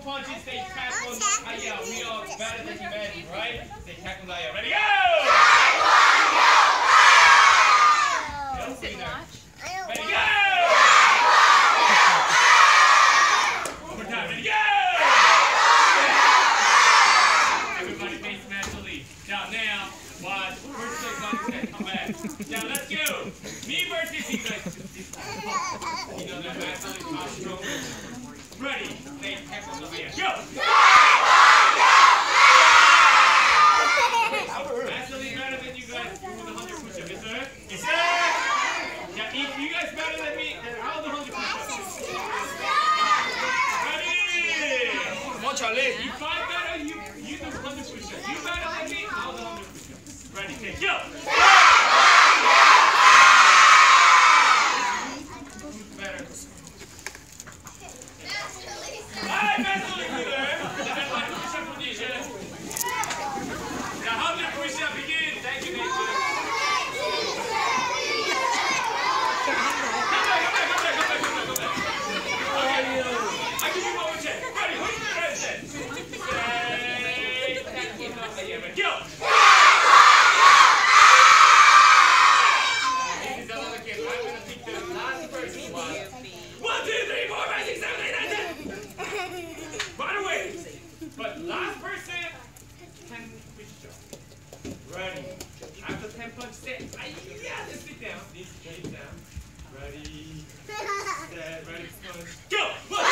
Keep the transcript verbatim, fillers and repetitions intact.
punches, they tackle. Uh, yeah, we are better than humanity, right? They tackle Naya. Ready, go! Is it watch? Ready, go! One more time, ready, go! Everybody face naturally. Now, now, watch. First place, one set, come back. Now, let's go. Me versus you guys. You know, they're naturally stronger. Ready, they tackle Naya. Go! Naturally better than you guys do with one hundred push-ups. Yes, sir? Yes, sir? Yeah, if you guys better than me, then I'll do one hundred push-ups. Ready? Come on, Charlie. If I better, you, you do one hundred push-ups. You better than me, I'll do one hundred push-ups. Ready, take, go! Who's better? Alright, naturally good. Everybody push-up position. The one hundred push-up begin. Thank you, Nathan. Come back, come back, come back, come back, come back, come back. Okay. I give you one more check. Ready, who's the president? Say, yeah, ready, go! This is another game. I'm going to pick the last person. One, one, two, three, four, five, six, seven, eight, nine, ten. By the way, but last person can push up. Ready. After ten punch set. Yeah, just sit down. Please sit down. Ready. Set. Ready. Go. One.